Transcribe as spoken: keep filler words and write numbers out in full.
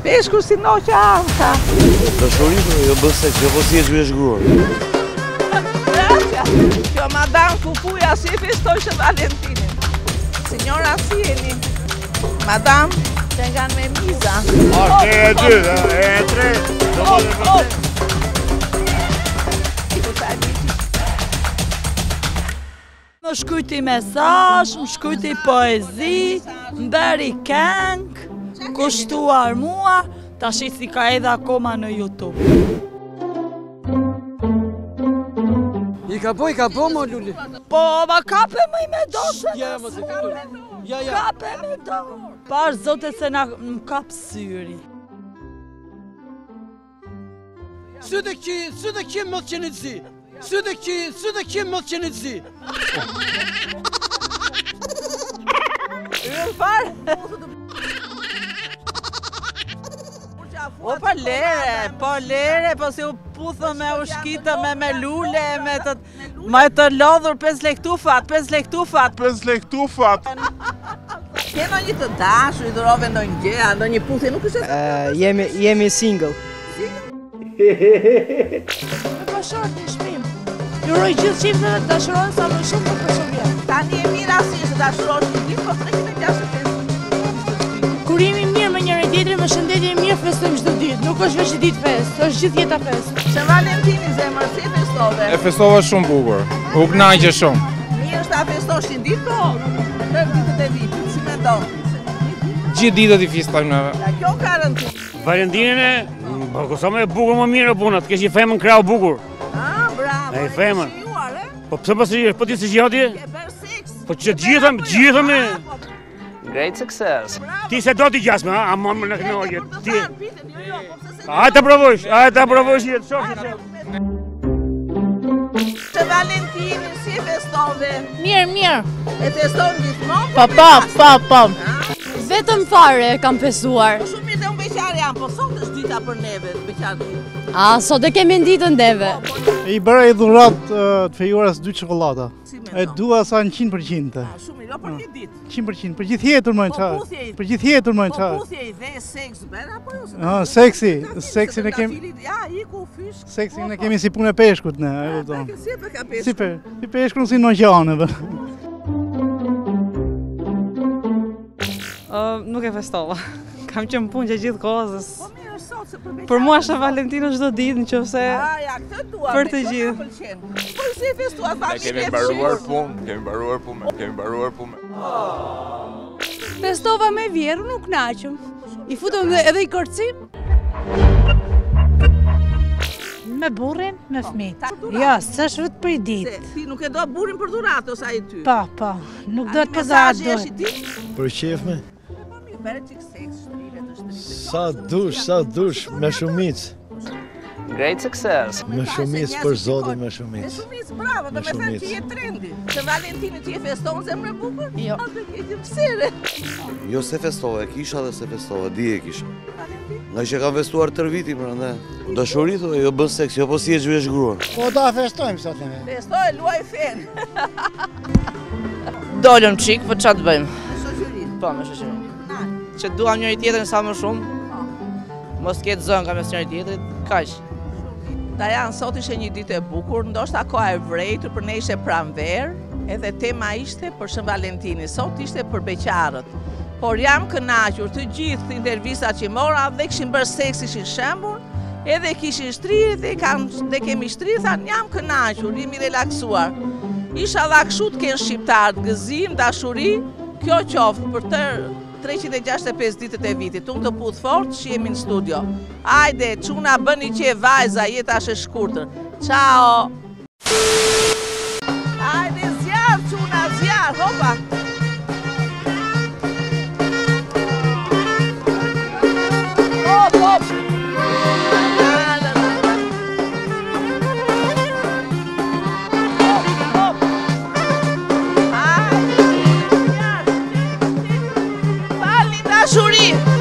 Peshku si noqa anka. Dashurinë jo bën seks, jo po si e zhvesh gruar. Gracia. Kjo madam Kukuja si e festoj Shën Valentinin. Signora Sieni. Madam, tengan me miza. A, e e dy, e e tre. Hop, hop. Më shkujti mesazh, më shkujti poezi, më bëri këngë, kushtuar mua, tash si ka edhe akoma në YouTube. I ka po, i ka po, mo Luli. Po, ma kape më i me do se Ja, mos e kape. Ja, ja. kape me do. Pash zote se na më kap syri. Sürekli ki, sürekli motçenizi. Sürekli, sürekli motçenizi. Yën farë. O, po lere, po lere, po si u puthë me ushkita, me me lule, me të... Ma e të lodhur pesë lektufat, pesë lektufat. pesë lekë tufat. Ke në një të dashur, i dhurove në një gjë, në një puthje, nuk është e... Jemi, jemi single. Me pashort një shpim. Juroj gjithë qifëve të dashurojnë sa më shumë për për shumë vjetë. Tani e mira si është dashurosh një ditë, po treqind e gjashtëdhjetë e pesë. Kur jemi mirë me njëri tjetrin, me shëndetje mirë festojmë çdo ditë. Nuk është veç ditë festë, është gjithë jeta festë. Shën Valentini zemër, si e festove? E festova shumë bukur, u kënaqe shumë. Mirë është ta festosh një ditë, po tërë ditët e vitit, si me do. Gjithë ditët i festojmë neve. Ja, kjo ka rëndë. Valentinën e, po kësa me bukur më mirë punët, kesh i femën krau bukur. Ah, bravo. E femën. Shijuar, e? Po pëse po si, po ti si gjati? Ke bërë seks. Po që gjithëm, gjithëm e... Great success. Ti se do t'i gjasme, ha? A më më në kënojë. Ti... Ti... A ta provojsh, a ta provojsh jetë, shoki që... Shën Valentini, si e festove? Mirë, mirë. E feston gjithmonë? Po, po, po, po. Vetëm fare e kam festuar. Po shumë mirë dhe unë beqar jam, po sot është dita për neve, beqar. A, sot e kemi ditën deve. I bëra i dhurat të fejuarës dy çokolada. Si me E do? dua sa në qind përqind. Ah, shumë mirë, jo për një ditë. qind përqind, për gjithë jetën më në Po qarë. puthje i... Për gjithë jetën më në Po qarë. puthje i dhe seks bërë, apo jo? Ah, seksi, seksin e kemi, Ja, i ku fysh. seksin e kemi si punë e peshkut ne, e kupton. Si e për ka peshku? Si pe, si peshkun si në gjanëve. Nuk e festova. Kam qenë punë që gjithë kohës. Po mirë është sot se për beqar. Për mua është Valentino çdo ditë nëse Ah, ja, këtë dua. për të me këtë gjithë. na pëlqen. Po si e festuat Ne kemi mbaruar punë, kemi mbaruar punë, kemi mbaruar punë. Festova me vjerë, nuk naqëm. I futëm edhe i kërcim. Me burrin, me fëmijët. Jo, s'është vetë për i ditë. Ti nuk e do burin për dhuratë ose ai ty? Po, po, nuk do të Mesazhi pëzat është i ti? Për qefme, Po mirë, bere qik seks, shtrive të shtrive. sa dush, sa dush, me shumic. Great success. Me shumic për zotin, me shumic. Me shumic, bravo, do Me me thënë shumic. që je trendi. Shën Valentini ti e feston zemrë e bukur? Jo. A të ke psere? Jo se festova, e kisha dhe se festova, di e kisha. Nga që kam festuar tër viti, pra ne. Dashuri thonë, jo bën seks, jo po si e zhvesh gruar. Po da festojmë sot ne. Festoj, luaj fen. Dolëm qik, po qa të bëjmë? Me shoqërinë. Po, me shoqërinë. Na, Që duam njëri tjetrin sa më shumë. Mos ketë zënë ka mes njëri tjetrit, kaq. Dajan, sot ishe një ditë e bukur, ndoshta koha e vrejtur, për ne ishe pranverë, edhe tema ishte për Shën Valentini, sot ishte për beqarët. Por jam kënaqur të gjithë intervistat që mora dhe kishin bërë seks ishin shembur, edhe kishin shtrirë dhe, kanë- dhe kemi shtrirë, thanë jam kënaqur, jemi relaksuar. Isha dha kështu të kenë shqiptarët, gëzim, dashuri, kjo qoftë për tërë treqind e gjashtëdhjetë e pesë ditët e vitit. Unë të puth fort që jemi në studio. Ajde, çuna bëni që e vajza, jeta është e shkurtër. Ciao! Ajde, zjarë, çuna, zjarë, hopa! Hop, hop! Hop, hop! Ajde, zjarë! Falni dashuri!